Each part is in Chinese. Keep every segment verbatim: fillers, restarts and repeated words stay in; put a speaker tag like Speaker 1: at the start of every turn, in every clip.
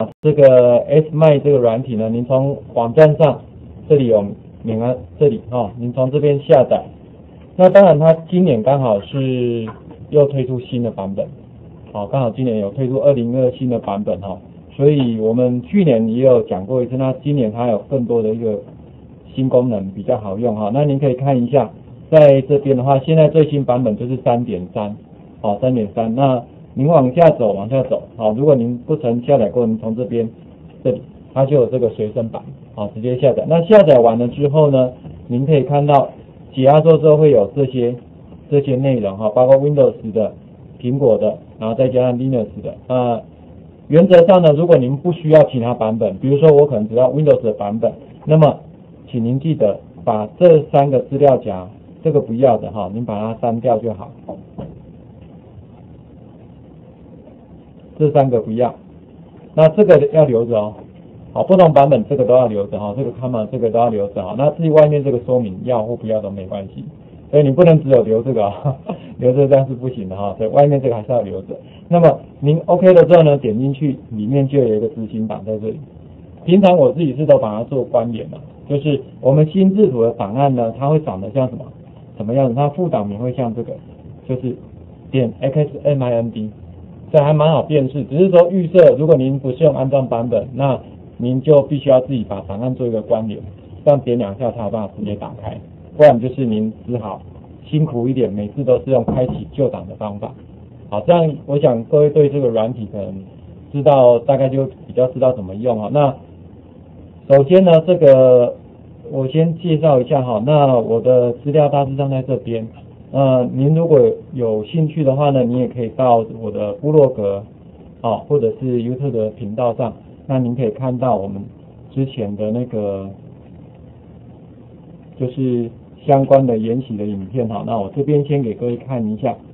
Speaker 1: 这个 S M I 这个软体呢，您从网站上这里有免安这里哦，您从这边下载。那当然，它今年刚好是又推出新的版本，好、哦，刚好今年有推出二零二新的版本哈、哦，所以我们去年也有讲过一次，那今年它有更多的一个新功能比较好用哈、哦。那您可以看一下，在这边的话，现在最新版本就是 三点三， 好 三点三， 那您往下走，往下走，好，如果您不曾下载过，您从这边这里，它就有这个随身版，好，直接下载。那下载完了之后呢，您可以看到解压缩之后会有这些这些内容哈，包括 Windows 的、苹果的，然后再加上 Linux 的。那原则上呢，如果您不需要其他版本，比如说我可能只要 Windows 的版本，那么请您记得把这三个资料夹，这个不要的哈，您把它删掉就好。这三个不要，那这个要留着哦。好，不同版本这个都要留着哈，这个 comma 这个都要留着哈。那至于外面这个说明要或不要都没关系，所以你不能只有留这个啊，留这个这样是不行的哈。所以外面这个还是要留着。那么您 OK 了之后呢，点进去里面就有一个执行档在这里。平常我自己是都把它做关联的，就是我们心智图的档案呢，它会长得像什么什么样子？它副档名会像这个，就是点 xmind。这还蛮好辨识，只是说预设，如果您不是用安装版本，那您就必须要自己把档案做一个关联，这样点两下才有办法直接打开，不然就是您只好辛苦一点，每次都是用开启旧档的方法。好，这样我想各位对这个软体可能知道，大概就比较知道怎么用哈。那首先呢，这个我先介绍一下哈，那我的资料大致上在这边。呃，您如果有兴趣的话呢，你也可以到我的部落格，哦，或者是 YouTube 的频道上，那您可以看到我们之前的那个就是相关的研习的影片哈。那我这边先给各位看一下。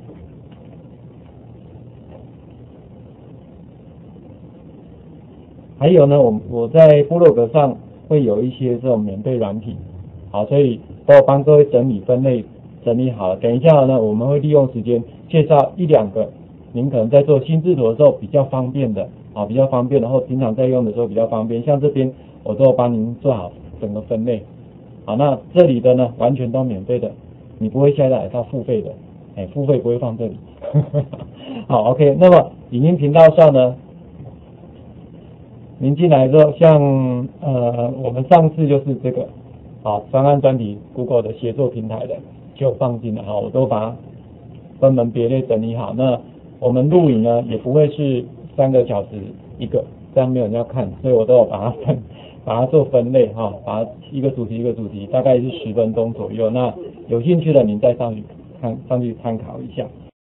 Speaker 1: 还有呢，我我在部落格上会有一些这种免费软体，好，所以都有帮各位整理分类。整理好了，等一下呢，我们会利用时间介绍一两个您可能在做心智图的时候比较方便的，啊，比较方便，然后平常在用的时候比较方便。像这边我都帮您做好整个分类，好，那这里的呢完全都免费的，你不会下载到付费的，哎，付费不会放这里。好 ，OK， 那么影音频道上呢，您进来之后，像呃我们上次就是这个，好，专案专题 Google 的协作平台的。就放进来哈，我都把它分门别类整理好。那我们录影呢，也不会是三个小时一个，这样没有人要看，所以我都有把它分，把它做分类哈，把它一个主题一个主题，大概是十分钟左右。那有兴趣的您再上去看，上去参考一下。